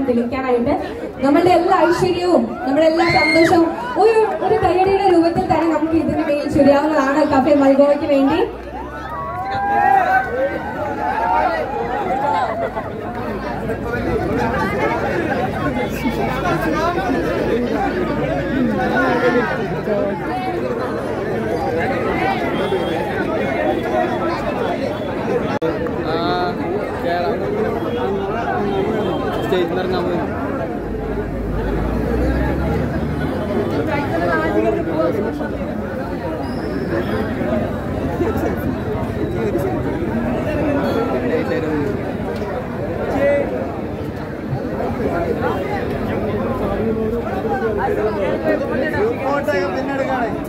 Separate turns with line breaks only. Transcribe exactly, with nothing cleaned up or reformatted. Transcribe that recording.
തെളിയിക്കാനായിട്ട് നമ്മളുടെ എല്ലാ ഐശ്വര്യവും നമ്മുടെ എല്ലാ സന്തോഷവും ഒരു ഒരു കയ്യടിയുടെ രൂപത്തിൽ തന്നെ നമുക്ക് ഇതിന് മേൽ ചുരിയാവുന്നതാണ് കഫേ മൽഗോവയ്ക്ക് വേണ്ടി.
സ്റ്റേജിൽ ഇറങ്ങാൻ പോയി പിന്നെടുക്കാണേ